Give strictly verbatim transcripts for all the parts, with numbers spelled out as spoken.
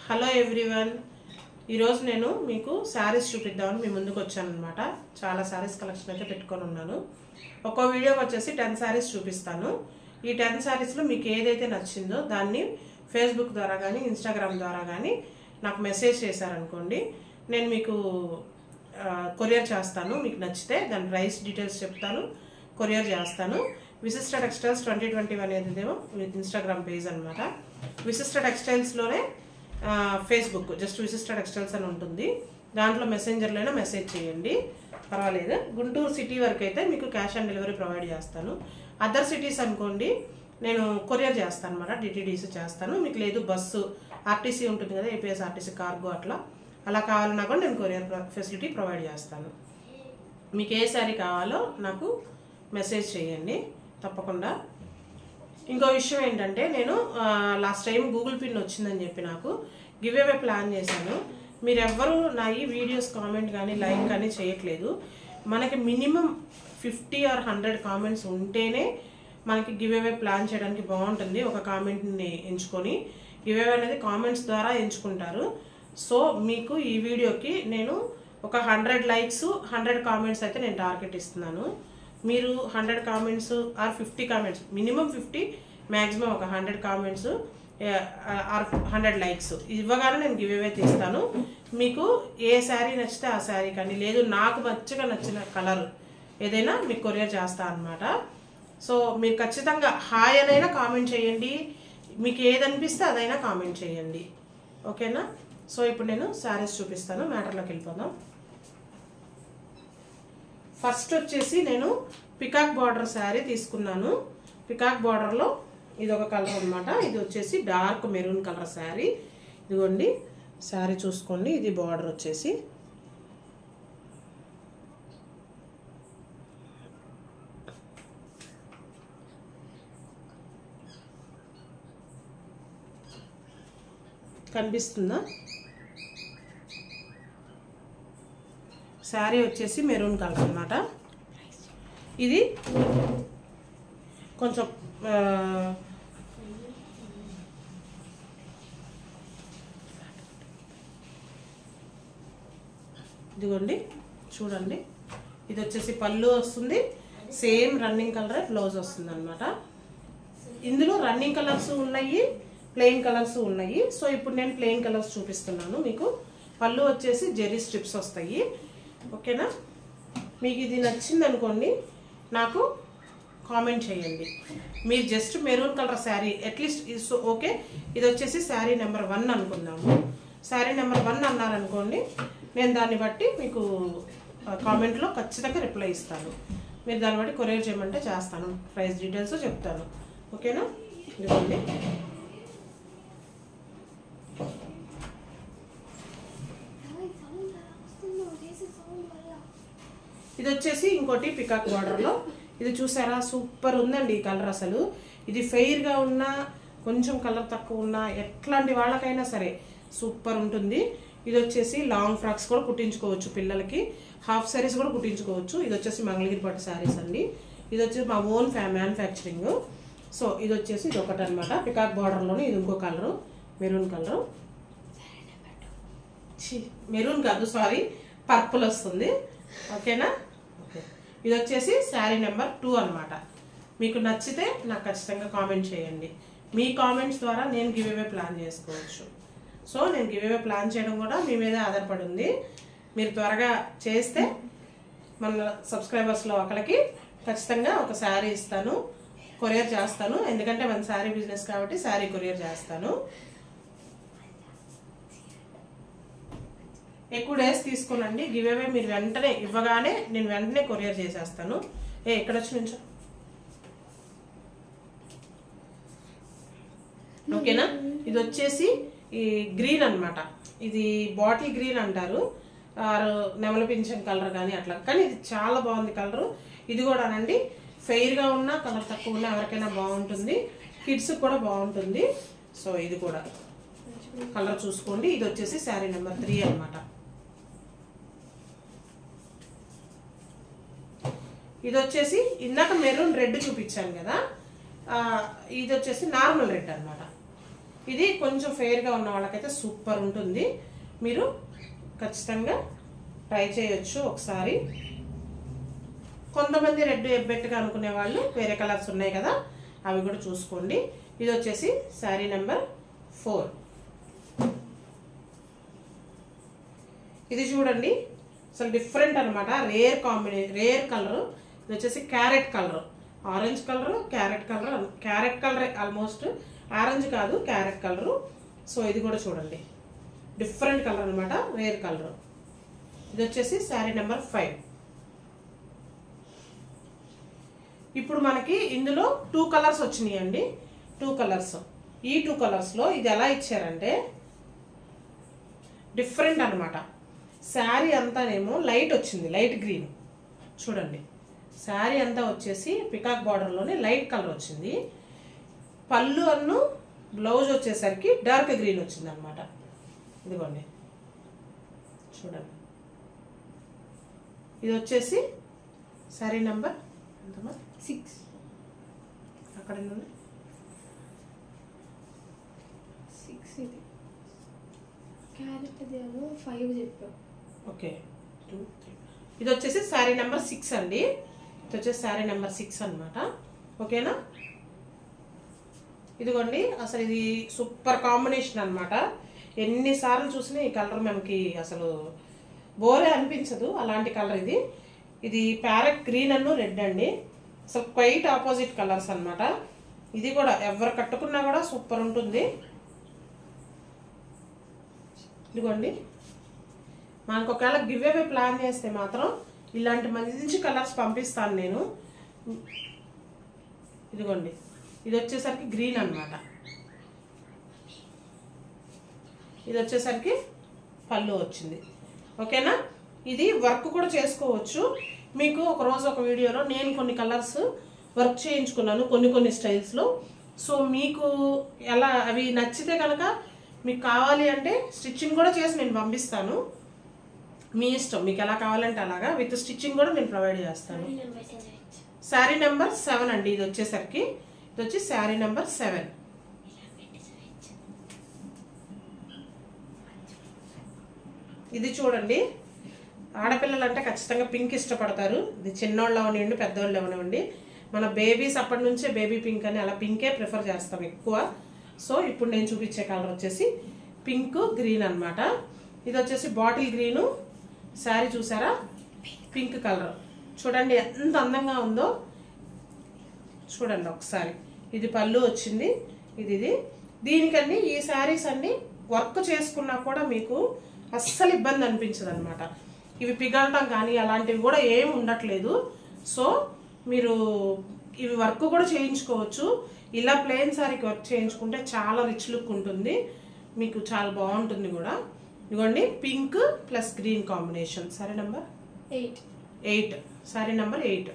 Hello everyone, ఈరోజు నేను మీకు శారీస్ చూపిద్దామని మీ ముందుకు వచ్చాను అనమాట. చాలా శారీస్ కలెక్షన్ అయితే పెట్టుకొని ఉన్నాను. ఒక్కో వీడియోకి వచ్చేసి టెన్ శారీస్ చూపిస్తాను. ఈ టెన్ శారీస్లో మీకు ఏదైతే నచ్చిందో దాన్ని ఫేస్బుక్ ద్వారా కానీ ఇన్స్టాగ్రామ్ ద్వారా కానీ నాకు మెసేజ్ చేశారనుకోండి, నేను మీకు కొరియర్ చేస్తాను. మీకు నచ్చితే దాని ప్రైస్ డీటెయిల్స్ చెప్తాను, కొరియర్ చేస్తాను. Vishishta textiles twenty twenty one ఏదేమో ఇన్స్టాగ్రామ్ పేజ్ అనమాట. విశిష్ట టెక్స్టైల్స్లోనే ఫేస్బుక్ జస్ట్ విశిష్ట టెక్స్టైల్స్ అని ఉంటుంది. దాంట్లో మెసెంజర్లోనే మెసేజ్ చేయండి, పర్వాలేదు. గుంటూరు సిటీ వరకు అయితే మీకు క్యాష్ ఆన్ డెలివరీ ప్రొవైడ్ చేస్తాను. అదర్ సిటీస్ అనుకోండి నేను కొరియర్ చేస్తాను అనమాట, డిటీడీసీ చేస్తాను. మీకు లేదు బస్సు ఆర్టీసీ ఉంటుంది కదా, ఏపీఎస్ ఆర్టీసీ కార్గో అట్లా అలా కావాలన్నా కూడా నేను కొరియర్ ఫెసిలిటీ ప్రొవైడ్ చేస్తాను. మీకు ఏ శారీ కావాలో నాకు మెసేజ్ చేయండి తప్పకుండా. ఇంకో విషయం ఏంటంటే, నేను లాస్ట్ టైం గూగుల్ పిన్ వచ్చిందని చెప్పి నాకు గివ్ అవే ప్లాన్ చేశాను. మీరెవ్వరూ నా ఈ వీడియోస్ కామెంట్ కానీ లైక్ కానీ చేయట్లేదు. మనకి minimum fifty or hundred comments ఉంటేనే మనకి గివ్ అవే ప్లాన్ చేయడానికి బాగుంటుంది. ఒక కామెంట్ని ఎంచుకొని గివ్ అవే అనేది కామెంట్స్ ద్వారా ఎంచుకుంటారు. సో మీకు ఈ వీడియోకి నేను ఒక హండ్రెడ్ లైక్స్ హండ్రెడ్ కామెంట్స్ అయితే నేను టార్గెట్ ఇస్తున్నాను. మీరు hundred comments or fifty comments, minimum fifty, maximum ఒక hundred comments or hundred likes ఇవ్వగానే నేను గివ్ అవే తీస్తాను. మీకు ఏ శారీ నచ్చితే ఆ శారీ కానీ, లేదు నాకు మంచిగా నచ్చిన కలర్ ఏదైనా మీకు కొరియర్ చేస్తా అనమాట. సో మీరు ఖచ్చితంగా హాయ్ అనైనా కామెంట్ చేయండి, మీకు ఏదనిపిస్తే అదైనా కామెంట్ చేయండి, ఓకేనా? సో ఇప్పుడు నేను శారీస్ చూపిస్తాను, మ్యాటర్లోకి వెళ్ళిపోదాం. ఫస్ట్ వచ్చేసి నేను పికాక్ బార్డర్ శారీ తీసుకున్నాను. పికాక్ బార్డర్లో ఇది ఒక కలర్ అనమాట. ఇది వచ్చేసి డార్క్ మెరూన్ కలర్ శారీ. ఇదిగోండి శారీ చూసుకోండి. ఇది బార్డర్ వచ్చేసి కనిపిస్తుందా? శారీ వచ్చేసి మెరూన్ కలర్ అన్నమాట. ఇది కొంచెం ఇదిగోండి చూడండి, ఇది వచ్చేసి పళ్ళు వస్తుంది, సేమ్ రన్నింగ్ కలర్ బ్లౌజ్ వస్తుంది అనమాట. ఇందులో రన్నింగ్ కలర్స్ ఉన్నాయి, ప్లెయిన్ కలర్స్ ఉన్నాయి. సో ఇప్పుడు నేను ప్లెయిన్ కలర్స్ చూపిస్తున్నాను మీకు. పళ్ళు వచ్చేసి జెరీ స్ట్రిప్స్ వస్తాయి, ఓకేనా? మీకు ఇది నచ్చింది అనుకోండి, నాకు కామెంట్ చేయండి. మీరు just maroon colour sari at least ఇది ఓకే. ఇది వచ్చేసి శారీ నెంబర్ వన్ అనుకున్నాము. శారీ నెంబర్ వన్ అన్నారనుకోండి, నేను దాన్ని బట్టి మీకు కామెంట్లో ఖచ్చితంగా రిప్లై ఇస్తాను. మీరు దాన్ని బట్టి కొరియర్ చేయమంటే చేస్తాను, ప్రైస్ డీటెయిల్స్ చెప్తాను, ఓకేనా? ఇదిగోండి ఇది వచ్చేసి ఇంకోటి పికాక్ బార్డర్లో. ఇది చూసారా, సూపర్ ఉందండి ఈ కలర్. అసలు ఇది ఫెయిర్గా ఉన్నా, కొంచెం కలర్ తక్కువ ఉన్నా, ఎట్లాంటి వాళ్ళకైనా సరే సూపర్ ఉంటుంది. ఇది వచ్చేసి లాంగ్ ఫ్రాక్స్ కూడా కుట్టించుకోవచ్చు, పిల్లలకి హాఫ్ శారీస్ కూడా కుట్టించుకోవచ్చు. ఇది వచ్చేసి మంగళగిరి పట్టు శారీస్ అండి. ఇది వచ్చేసి మా ఓన్ ఫ్యా మ్యానుఫ్యాక్చరింగ్. సో ఇది వచ్చేసి ఇది ఒకటి అనమాట. పికాక్ బార్డర్లోనే ఇది ఇంకో కలరు, మెరూన్ కలరు. మెరూన్ కాదు, సారీ, పర్పుల్ వస్తుంది, ఓకేనా? ఓకే, ఇది వచ్చేసి శారీ నెంబర్ టూ అనమాట. మీకు నచ్చితే నాకు ఖచ్చితంగా కామెంట్ చేయండి. మీ కామెంట్స్ ద్వారా నేను గివ్ అవే ప్లాన్ చేసుకోవచ్చు. సో నేను గివ్ అవే ప్లాన్ చేయడం కూడా మీ మీద ఆధారపడి ఉంది. మీరు త్వరగా చేస్తే మన సబ్స్క్రైబర్స్లో ఒకరికి ఖచ్చితంగా ఒక శారీ ఇస్తాను, కొరియర్ చేస్తాను. ఎందుకంటే మన శారీ బిజినెస్ కాబట్టి శారీ కొరియర్ చేస్తాను. ఎక్కువ డేస్ తీసుకోనండి గివ్ అవే. మీరు వెంటనే ఇవ్వగానే నేను వెంటనే కొరియర్ చేసేస్తాను. ఏ ఎక్కడ వచ్చి నుంచో, ఓకేనా? ఇది వచ్చేసి ఈ గ్రీన్ అనమాట. ఇది బాటిల్ గ్రీన్ అంటారు, నెమల పింఛన్ కలర్ కానీ అట్లా, కానీ ఇది చాలా బాగుంది కలరు. ఇది కూడానండి ఫెయిర్గా ఉన్నా, కలర్ తక్కువ ఉన్నా ఎవరికైనా బాగుంటుంది, కిడ్స్ కూడా బాగుంటుంది. సో ఇది కూడా కలర్ చూసుకోండి. ఇది వచ్చేసి శారీ నెంబర్ త్రీ అనమాట. ఇది వచ్చేసి ఇందాక మెరూన్ రెడ్ చూపించాను కదా, ఇది వచ్చేసి నార్మల్ రెడ్ అనమాట. ఇది కొంచెం ఫెయిర్గా ఉన్న వాళ్ళకైతే సూపర్ ఉంటుంది, మీరు ఖచ్చితంగా ట్రై చేయొచ్చు ఒకసారి. కొంతమంది రెడ్ ఎబ్బెట్టుగా అనుకునే వాళ్ళు వేరే కలర్స్ ఉన్నాయి కదా, అవి కూడా చూసుకోండి. ఇది వచ్చేసి శారీ నెంబర్ ఫోర్. ఇది చూడండి అసలు డిఫరెంట్ అనమాట, రేర్ కాంబినే రేర్ కలర్. ఇది వచ్చేసి carrot colour, orange colour, carrot colour, carrot colour almost, orange కాదు క్యారెట్ కలరు. సో ఇది కూడా చూడండి డిఫరెంట్ కలర్ అనమాట, రేర్ కలర్. ఇది వచ్చేసి శారీ నెంబర్ ఫైవ్. ఇప్పుడు మనకి ఇందులో టూ కలర్స్ వచ్చినాయి అండి, టూ కలర్స్. ఈ టూ కలర్స్లో ఇది ఎలా ఇచ్చారంటే డిఫరెంట్ అనమాట. శారీ అంతానేమో లైట్ వచ్చింది, లైట్ గ్రీన్. చూడండి శారీ అంతా వచ్చేసి పికాక్ బార్డర్లోనే లైట్ కలర్ వచ్చింది. పళ్ళు అన్ను బ్లౌజ్ వచ్చేసరికి డార్క్ గ్రీన్ వచ్చింది అనమాట. ఇదిగోండి చూడండి. ఇది వచ్చేసి శారీ నెంబర్ ఎంతమా సిక్స్. అక్కడ సిక్స్ ఇది క్యారెట్ ఏమో ఫైవ్ చెప్పాం. Okay two three. ఇది వచ్చేసి శారీ నెంబర్ సిక్స్ అండి. ఇది వచ్చేసి శారీ నెంబర్ సిక్స్ అనమాట. ఓకేనా. ఇదిగోండి అసలు ఇది సూపర్ కాంబినేషన్ అనమాట. ఎన్నిసార్లు చూసినా ఈ కలర్ మనకి అసలు బోరే అనిపించదు, అలాంటి కలర్ ఇది. ఇది ప్యారెట్ గ్రీన్ అన్ను రెడ్ అండి, అసలు క్వైట్ ఆపోజిట్ కలర్స్ అనమాట. ఇది కూడా ఎవరు కట్టుకున్నా కూడా సూపర్ ఉంటుంది. ఇదిగోండి మనకు ఒకవేళ గివ్ అవే ప్లాన్ చేస్తే మాత్రం ఇలాంటి మంచి కలర్స్ పంపిస్తాను నేను. ఇదిగోండి ఇది వచ్చేసరికి గ్రీన్ అనమాట. ఇది వచ్చేసరికి పళ్ళు వచ్చింది. ఓకేనా. ఇది వర్క్ కూడా చేసుకోవచ్చు. మీకు ఒక రోజు ఒక వీడియోలో నేను కొన్ని కలర్స్ వర్క్ చేయించుకున్నాను కొన్ని కొన్ని స్టైల్స్లో. సో మీకు ఎలా అవి నచ్చితే కనుక మీకు కావాలి అంటే స్టిచ్చింగ్ కూడా చేసి నేను పంపిస్తాను, మీ ఇష్టం. మీకు ఎలా కావాలంటే అలాగా విత్ స్టిచ్చింగ్ కూడా నేను ప్రొవైడ్ చేస్తాను. శారీ నెంబర్ సెవెన్ అండి. ఇది వచ్చేసరికి ఇది వచ్చి శారీ నెంబర్ సెవెన్. ఇది చూడండి ఆడపిల్లలు అంటే ఖచ్చితంగా పింక్ ఇష్టపడతారు. ఇది చిన్నోళ్ళు అవనివ్వండి పెద్దోళ్ళు అవనివ్వండి, మన బేబీస్ అప్పటి నుంచే బేబీ పింక్ అని అలా పింకే ప్రిఫర్ చేస్తాం ఎక్కువ. సో ఇప్పుడు నేను చూపించే కలర్ వచ్చేసి పింక్ గ్రీన్ అనమాట. ఇది వచ్చేసి బాటిల్ గ్రీను. శారీ చూసారా పింక్ కలర్. చూడండి ఎంత అందంగా ఉందో చూడండి ఒకసారి. ఇది పళ్ళు వచ్చింది. ఇది ఇది దీనికన్నీ ఈ శారీస్ అన్ని వర్క్ చేసుకున్నా కూడా మీకు అస్సలు ఇబ్బంది అనిపించదు అనమాట. ఇవి పిగలటం కానీ అలాంటివి కూడా ఏమి ఉండట్లేదు. సో మీరు ఇవి వర్క్ కూడా చేయించుకోవచ్చు. ఇలా ప్లెయిన్ శారీకి వర్క్ చేయించుకుంటే చాలా రిచ్ లుక్ ఉంటుంది, మీకు చాలా బాగుంటుంది కూడా. ఇదిగోండి pink plus green combination. Sari number eight. Eight sari number eight.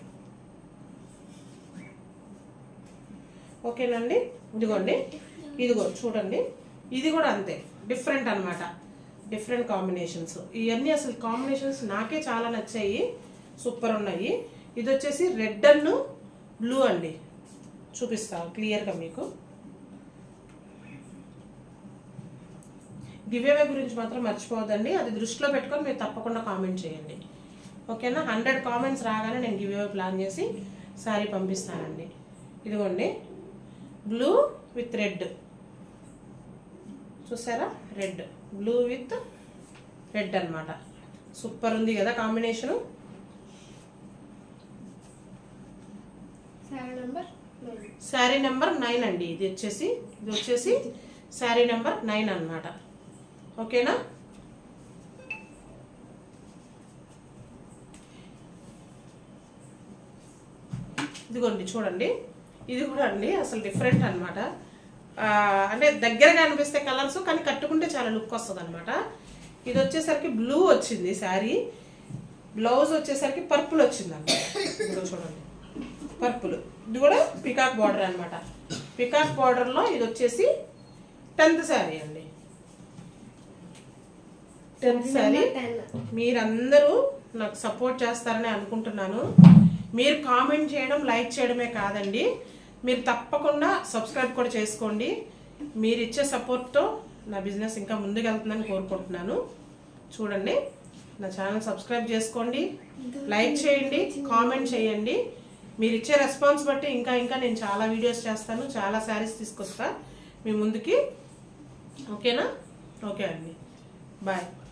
ఓకేనండి. ఇదిగోండి ఇదిగో చూడండి ఇది కూడా అంతే డిఫరెంట్ అనమాట, డిఫరెంట్ కాంబినేషన్స్. ఇవన్నీ అసలు కాంబినేషన్స్ నాకే చాలా నచ్చాయి, సూపర్ ఉన్నాయి. ఇది వచ్చేసి రెడ్ అన్ను బ్లూ అండి, చూపిస్తాను క్లియర్గా మీకు. గివ్ అవే గురించి మాత్రం మర్చిపోవద్దండి, అది దృష్టిలో పెట్టుకొని మీరు తప్పకుండా కామెంట్ చేయండి. ఓకేనా. హండ్రెడ్ కామెంట్స్ రాగానే నేను గివ్ అవే ప్లాన్ చేసి శారీ పంపిస్తానండి. ఇదిగోండి బ్లూ విత్ రెడ్, చూసారా రెడ్ బ్లూ విత్ రెడ్ అనమాట. సూపర్ ఉంది కదా కాంబినేషను. శారీ నెంబర్ నైన్ అండి. ఇది వచ్చేసి ఇది వచ్చేసి శారీ నెంబర్ నైన్ అనమాట. ఓకేనా. ఇదిగోండి చూడండి ఇది కూడా అండి అసలు డిఫరెంట్ అనమాట. అంటే దగ్గరగా అనిపిస్తే కలర్స్ కానీ కట్టుకుంటే చాలా లుక్ వస్తుంది అనమాట. ఇది వచ్చేసరికి బ్లూ వచ్చింది శారీ, బ్లౌజ్ వచ్చేసరికి పర్పుల్ వచ్చింది అనమాట. ఇదిగో చూడండి పర్పుల్. ఇది కూడా పికాక్ బార్డర్ అనమాట. పికాక్ బార్డర్లో ఇది వచ్చేసి టెన్త్ శారీ అండి. టెన్త్ శారీ. మీరందరూ నాకు సపోర్ట్ చేస్తారని అనుకుంటున్నాను. మీరు కామెంట్ చేయడం లైక్ చేయడమే కాదండి, మీరు తప్పకుండా సబ్స్క్రైబ్ కూడా చేసుకోండి. మీరు ఇచ్చే సపోర్ట్తో నా బిజినెస్ ఇంకా ముందుకు వెళ్తుందని కోరుకుంటున్నాను. చూడండి, నా ఛానల్ సబ్స్క్రైబ్ చేసుకోండి, లైక్ చేయండి, కామెంట్ చేయండి. మీరు ఇచ్చే రెస్పాన్స్ బట్టి ఇంకా ఇంకా నేను చాలా వీడియోస్ చేస్తాను, చాలా శారీస్ తీసుకొస్తా మీ ముందుకి. ఓకేనా? ఓకే అండి, బాయ్.